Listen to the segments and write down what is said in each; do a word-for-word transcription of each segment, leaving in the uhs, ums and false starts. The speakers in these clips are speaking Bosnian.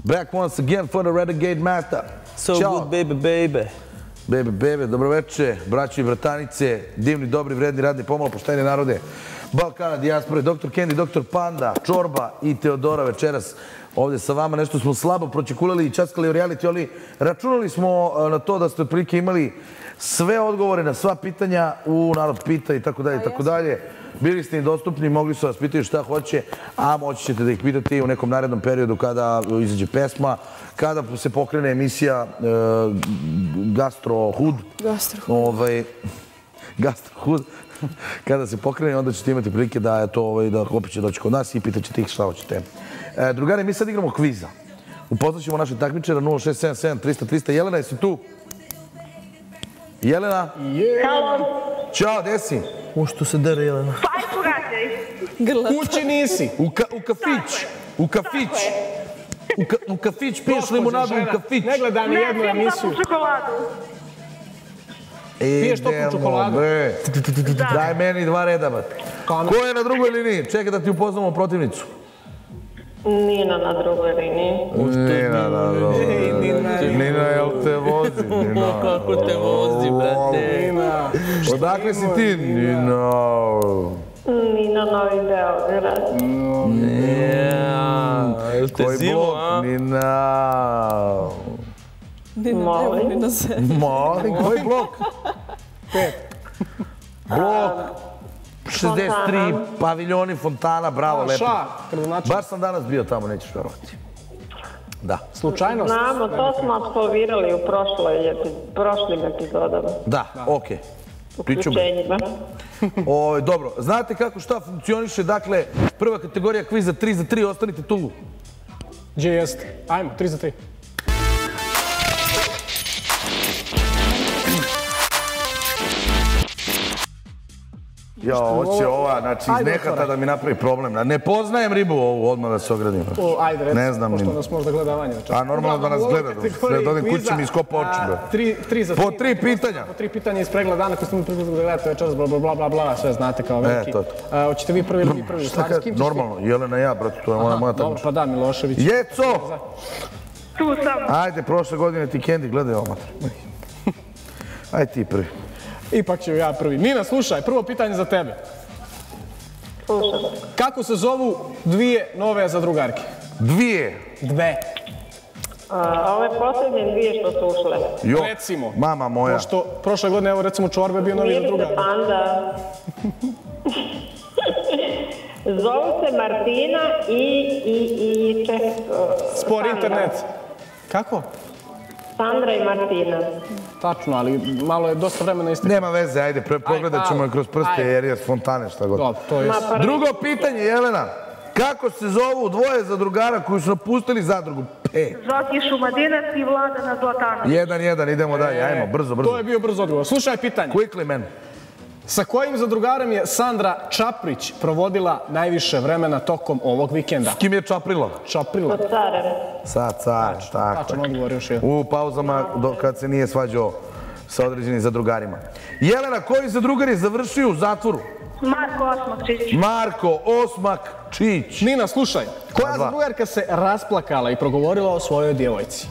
Back once again for the Renegade Master. So good, baby, baby. Baby, baby, dobroveče, braći i bratanice, divni, dobri, vredni, radni, pomalo pošteni narode Balkana, dijaspore, doktor Kendi, doktor Panda, Čorba i Teodora večeras ovdje sa vama. Nešto smo slabo pročekulali i časkali u reality, ali računali smo na to da ste otprilike imali sve odgovore na sva pitanja u Narod pita i tako dalje i tako dalje. Bili ste im dostupni, mogli su vas pitati šta hoće, a moći ćete da ih pitate i u nekom narednom periodu kada izađe pesma, kada se pokrene emisija Gastro Hud. Gastro Hud. Kada se pokrene, onda ćete imati prilike da opet će doći kod nas i pitat ćete ih šta hoćete. Drugari, mi sad igramo kviza. Upoznat ćemo naše takmičara nula šest sedam sedam trista trista. Jelena, jesi tu? Jelena? Halo. Ćao, gde si? U što se dere, Jelena? Pa i pogađaj. Kući nisi. U kafić. U kafić. U kafić, piješ limunadu u kafić. Ne gledam ni jednu emisiju. Ne, pijem toplu čokoladu. Piješ toplu čokoladu? Daj meni dva reda, bate. Ko je na drugoj liniji? Čekaj da ti upoznamo protivnicu. Nina na drugoj liniji. Nina na drugoj liniji. Nina, jel te vozi? Nina. Kako te vozi, brate? Nina. Odakle si ti? Nina. Nina, Novi Beograd. Jel te zivo, a? Nina. Molim. Molim, koji blok? Pet. Blok šezdeset tri, paviljoni, fontana, bravo, lepo. Ša, gradonačelnik. Baš sam danas bio tamo, nećeš verovati. Da. Slučajnost? Znamo, to smo absolvirali u prošlim epizodama. Da, okej. Uključenjima. Dobro, znate kako šta funkcioniše, dakle, prva kategorija kviza tri za tri, ostanite tu. Gdje jeste? Ajmo, tri za tri. Ja, hoće ova, znači iz nehata da mi napravi problem. Ne poznajem ribu ovu, odmah da se ogradim. Ajde, recimo, pošto nas možda gleda Vanja. A normalno da nas gleda, da odem kući mi iskopa oči. Tri za tri. Po tri pitanja. Po tri pitanja iz pregleda dana koji ste mi približili da gledate večeras, bla, bla, bla, bla, sve znate kao veliki. E, to je to. Hoćete vi prvi ili vi prvi? Šta kad, normalno, Jelena ja, brate, to je moja takmiča. Dobro, pa da, Milošević. Jeco! Tu sam. Ajde, prošle godine ti Kendi, gledaj ovo, mater. Ajde ti prvi. Ipak ću ja prvi. Nina, slušaj, prvo pitanje za tebe. Slušam. Kako se zovu dvije nove zadrugarke? Dvije? Dve. Ove posljednje dvije što su ušle. Recimo. Mama moja. Pošto prošle godine, evo recimo Čorbe bio novi zadrugar. Mirisa Panda. Zovu se Martina i Čeh... Spor internet. Kako? Sandra i Martina. Tačno, ali malo je dosta vremena isti. Nema veze, ajde, pogledat ćemo je kroz prste, jer je fontane, šta god. Drugo pitanje, Jelena. Kako se zovu dvoje zadrugara koji su napustili zadrugu? Pet. Zoki Šumadinac i Vladana Zlatanović. Jedan, jedan, idemo dalje, ajmo, brzo, brzo. To je bio brzo odgovor. Slušaj pitanje. Quickly, man. Sa kojim zadrugarem je Sandra Čaprić provodila najviše vremena tokom ovog vikenda? S kim je Čaprila? Čaprila. Sa Carem. Sa Car, tako. Tačno odgovor još jedan. U pauzama kad se nije svađao sa određenim zadrugarima. Jelena, koji zadrugar je završio u zatvoru? Marko Osmakčić. Marko Osmakčić. Nina, slušaj. Koja zadrugarka se rasplakala i progovorila o svojoj djevojci?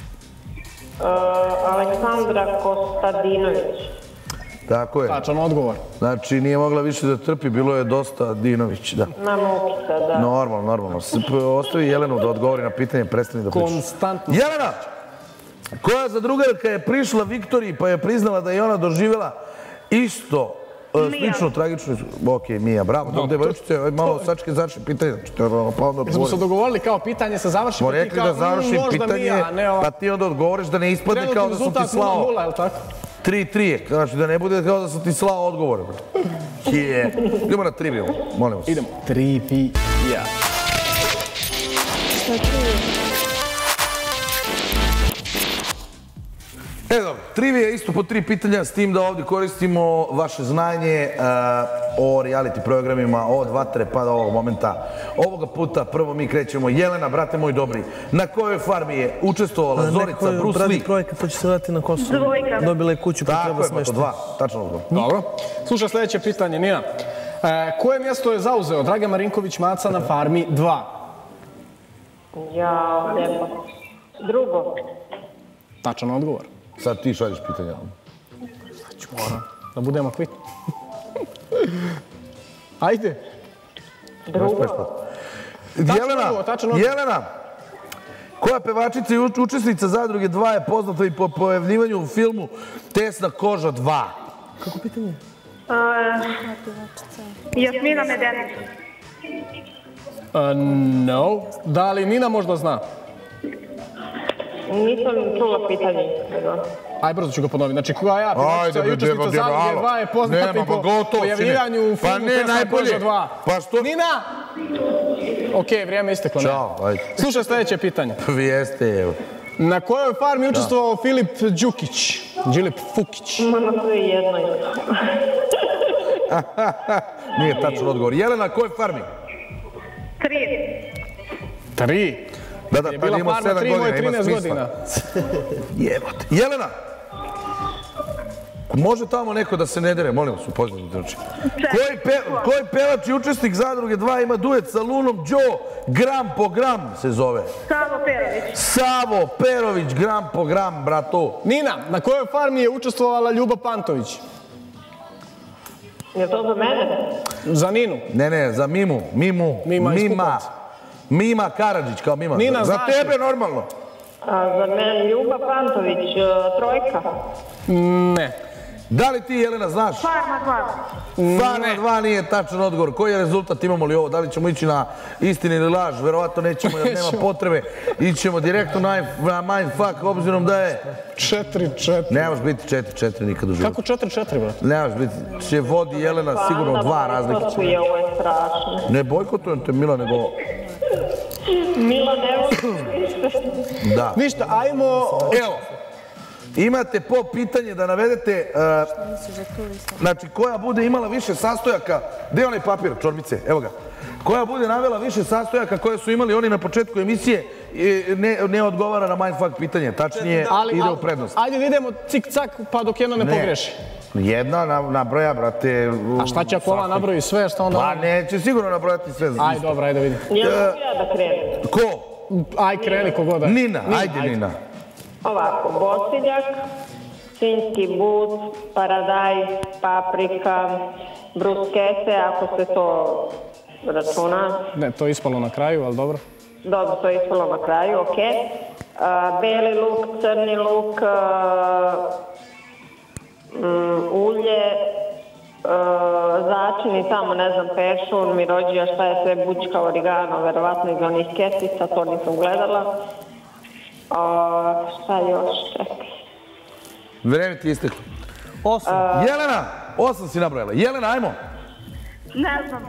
Aleksandra Kostadinović. Tako je. Tačan odgovor. Znači, nije mogla više da trpi, bilo je dosta Dinović, da. Na Mukica, da. Normalno, normalno. Ostavi Jelenu da odgovori na pitanje, prestani da pričaš. Konstantno. Jelena! Koja zadrugarka je prišla Viktoriji pa je priznala da je ona doživjela isto slično, tragično... Ok, Mija, bravo. Dok devojčice, malo sačke završi pitanje. Smo se dogovorili kao pitanje se završi, Smo rekli da završim pitanje, pa ti onda odgovoriš da ne ispadne kao da sam ti slao... nula nula, je li tako? tri tri, znači da ne bude kao da sam ti slao odgovore. Idemo na triviju, molim vas. Idemo. Trivija. Šta trivija? E dobro, trivija je isto po tri pitanja, s tim da ovdje koristimo vaše znanje o reality programima od vatre pa do ovog momenta. Ovoga puta prvo mi krećemo. Jelena, brate moj dobri, na kojoj farmi je učestvovala Zorica Bruce Lee? Neko je bradi projekat, pa će se vrati na Kosovo. Dvojka. Dobila je kuću pa treba smešta. Tako je, pa to dva, tačno odgovor. Dobro. Slušaj sljedeće pitanje, Nina. Koje mjesto je zauzeo Dragan Marinković Maca na farmi dva? Ja, lijepo. Drugo. Tačan odgovor. Sad ti šalješ pitanja. Sad ću moram da budemo kvitni. Ajde. Drugo. Jelena, Jelena, koja pevačica i učesnica Zadruge dva je poznata i po pojavljivanju u filmu Tesna koža dva? Kako pitanje? Jasmina Medenić. No. Da li Nina možda zna? Nisam čula pitanje. Aj, brzo ću ga ponoviti. Znači, koja ja pevačica i učesnica Zadruge dva je poznata i po pojavljivanju u filmu Tesna koža dva? Nina! Ok, vrijeme isteklo. Ćao, ajde. Slušaj sljedeće pitanje. Vi jeste, evo. Na kojoj farmi je učestvovao Filip Đukić? Đilip Fukić. Na sve jednoj. Nije tačan odgovor. Jelena, na kojoj farmi? Tri. Tri? Da, da, je bila farma tri, moje trinaest godina. Jebote. Jelena! Može tamo neko da se ne dere, molim vas, upoznati. Znači. Koji pevač i učesnik Zadruge dva ima duet sa Lunom Đo, gram po gram se zove? Savo Perović. Savo Perović, gram po gram, brato. Nina, na kojoj farmi je učestvovala Ljuba Pantović? Je to za mene? Za Ninu. Ne, ne, za Mimu. Mimu. Mima iz Mima. Mima Karadžić, kao Mima. Nina, za znaš tebe normalno. Za mene Ljuba Pantović, trojka. Ne. Da li ti, Jelena, znaš? Farma dva. Farma dva nije tačan odgovor. Koji je rezultat, imamo li ovo? Da li ćemo ići na istini ili laž? Verovatno nećemo jer nema potrebe. Ićemo direktno na Mindfuck, obzirom da je... četiri četiri. Ne možeš biti četiri četiri nikad u životu. Kako četiri četiri, brate? Ne možeš biti. Će vodi Jelena sigurno dva razlike. Pa onda ovo je strašno. Ne bojkotujem te, Mila, nego... Mila, ne voliš. Da. Ništa, ajmo... Evo. Imate po pitanje da navedete, znači koja bude imala više sastojaka, gdje je onaj papir, čorbice, evo ga, koja bude navela više sastojaka koje su imali oni na početku emisije, ne odgovara na Mindfuck pitanje, tačnije ide u prednost. Ajde da idemo cik-cak pa dok jedna ne pogreši. Jedna nabroja, brate... A šta će ako ova nabroji sve, šta onda... Pa neće sigurno nabrojati sve. Ajde, dobro, ajde vidim. Ja mogu ja da krenem. Ko? Aj, kreni kogoda. Nina, ajde Nina. Ovako, bosiljak, svinjski but, paradaj, paprika, bruskete, ako se to računa. Ne, to je ispalo na kraju, ali dobro. Dobro, to je ispalo na kraju, ok. Beli luk, crni luk, ulje, začini tamo, ne znam, pešun, mirođija, šta je sve, bućka, origano, verovatno iz onih kesica, to nisam gledala. Šta još, čekaj. Vreme ti isteklo. Osam. Jelena, osam si nabrojala. Jelena, ajmo. Ne znam.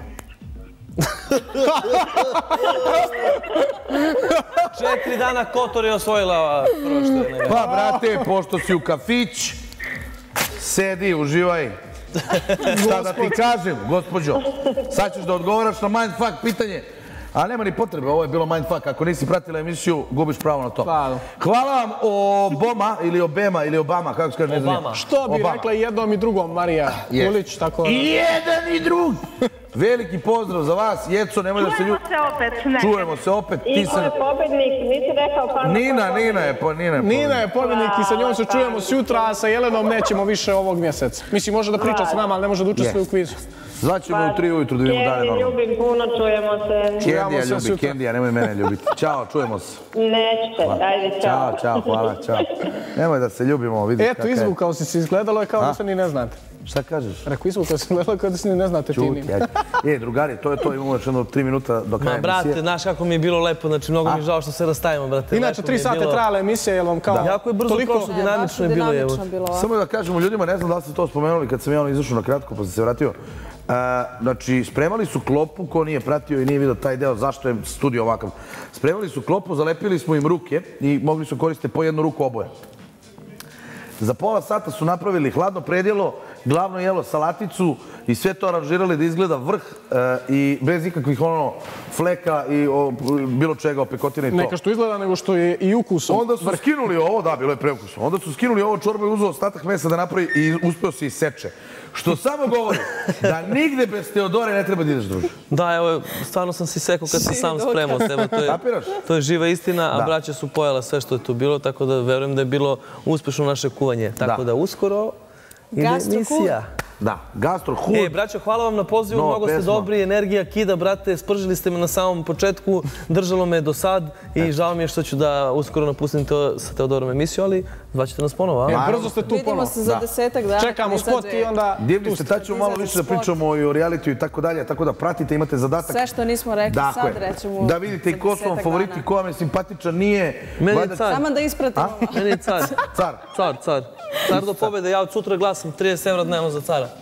Četiri dana Kotor je osvojila prvo što je. Pa, brate, pošto si u kafić, sedi, uživaj. Šta da ti kažem, gospođo? Sad ćeš da odgovaraš na Mindfuck pitanje. A nema ni potrebe, ovo je bilo Mindfuck. Ako nisi pratila emisiju, gubiš pravo na to. Hvala vam Obama, ili Obama, ili Obama, kako se kaže, ne znam. Što bi rekla i jednom i drugom, Marija Kulić, tako... I jedan i drug! Veliki pozdrav za vas, Jeco, nemoj da se ljubi... Čujemo se opet, ne. Čujemo se opet. I ko je pobednik, nisi rekao pa... Nina, Nina je pobednik. Nina je pobednik i sa njom se čujemo sutra, a sa Jelenom nećemo više ovog mjeseca. Mislim, može da priča s nama, ali ne može da učestvuje u kvizu. Zvaćemo u tri ujutru da vidimo dalje normalno. Kendi, ljubim puno, čujemo se. Kendija ljubi, Kendija, nemoj mene ljubiti. Ćao, čujemo se. Nećete, ajde, čao. Ćao, čao, hvala, čao. Nemoj da se ljubimo, vidi kakav je. Eto, izvukao si se, izgledalo je kao da se ni ne znate. Šta kažeš? Rekao, izvukao si, izgledalo kao da se ni ne znate ti Nina. E, drugari, to je to, imamo još jedno tri minuta do kraja emisije. Ma, brate, znaš kako mi je bilo lepo, znači mnogo mi je žao što se rastavimo, brate. Inače, tri sate trajala emisija, jel vam kao... Jako je brzo prošlo, dinamično je bilo, evo. Samo da kažemo ljudima, ne znam da li ste to spomenuli kad sam ja ono izašao na kratko pa sam se vratio. Znači, spremali su klopu, ko nije pratio i nije vidio taj deo, zašto je studio ovakav. Spremali su klopu, zalepili smo im ruke i mogli su koristiti po jednu ruku oboje. Za pola sata su napravili hladno predjelo, glavno jelo, salaticu i sve to aranžirali da izgleda vrh i bez ikakvih ono fleka i bilo čega, opekotine i to. Neka što izgleda nego što je i ukusom. Onda su skinuli ovo, da, bilo je preukusno. Onda su skinuli ovo, čorba je uzeo ostatak mesa da napravi i uspeo se iseče. Što samo govori da nigde bez Teodore ne treba da ideš, druže. Da, evo, stvarno sam si sekao kad sam sam spremao sebe. To je živa istina, a braća su pojela sve što je tu bilo, tako da verujem da je bilo uspešno naše kuvanje. Tako da uskoro ide emisija. Da, Gastro Hud. E, braćo, hvala vam na pozivu, mnogo ste dobri, energija kida, brate, spržili ste me na samom početku, držalo me do sad i žao mi je što ću da uskoro napustim sa Teodorom emisiju, ali zvaćete nas ponovo, a? Brzo ste tu ponovo. Vidimo se za desetak dana. Čekamo spot i onda... Divni ste, tad ćemo malo više da pričamo i o realitiju i tako dalje, tako da pratite, imate zadatak. Sve što nismo rekli sad, rećemo... Da vidite i ko su vam favoriti, ko vam je simpatičan, nije... Meni je car. Samo da ispratimo. Meni je car. Car. Car, car. Car do pobjede, ja od sutra glasam trideset evra dnevno za cara.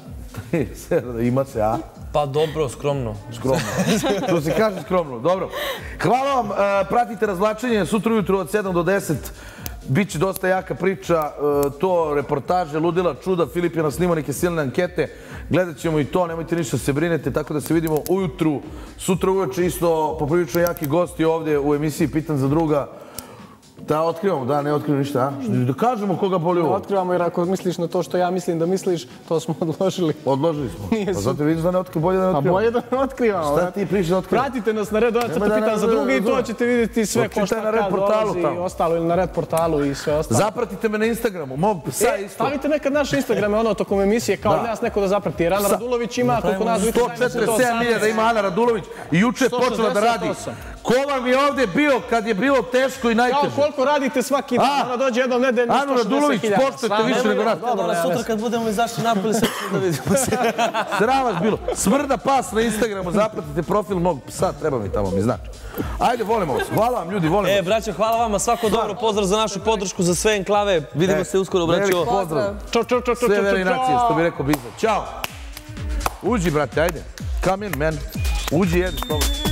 Ima se, a? Pa dobro, skromno. Skromno. To se kaže skromno, dobro. Hvala vam, pratite razvlačenje sutra ujutru od sedam do deset. Biće dosta jaka priča, to reportaže, ludila, čuda. Filip je nas snimao neke silne ankete. Gledat ćemo i to, nemojte ništa se brinete, tako da se vidimo ujutru. Sutra uveče isto poprilično jaki gosti ovdje u emisiji Pitan za druga. Da otkrivamo, da, ne otkrivamo ništa, a? Da kažemo koga boli ovo. Otkrivamo jer ako misliš na to što ja mislim da misliš, to smo odložili. Odložili smo. Pa zato vidiš da ne otkrivamo, bolje da ne otkrivamo. Pa bolje da ne otkrivamo. Šta ti pričaš da otkrivamo? Pratite nas na Red Ovac, Pitan za drugi i to ćete vidjeti sve ko šta kad dolazi i ostalo, ili na Red portalu i sve ostalo. Zapratite me na Instagramu, mog psa isto. Stavite nekad naše Instagrame, ono, tokom emisije, kao nas neko da zaprati. Jer Ana Radulović ima, koliko nas vidite, sto četrdeset sedam hiljada ima Ana Radulović i juče je počela da radi. Ko vam je ovdje bio kad je bilo teško i najteže? Kao koliko radite svaki dan, ona dođe jednom nedeljno sto šezdeset hiljada. Anu Radulović, poštujete više nego nas. Dobro, sutra kad budemo izašli napoli, sve ćemo da vidimo se. Sram vas bilo. Smrda pas na Instagramu, zapratite profil mog psa, treba mi tamo, mi znači. Ajde, volimo vas. Hvala vam, ljudi, volimo vas. E, braćo, hvala vama, svako dobro, pozdrav za našu podršku, za sve enklave. Vidimo se uskoro, braćo. Velik pozdrav. Sve veri nacije, što bi rekao Biza. Ćao. Uđi, brate, ajde. Come in, man. Uđi, jedi, slobodno.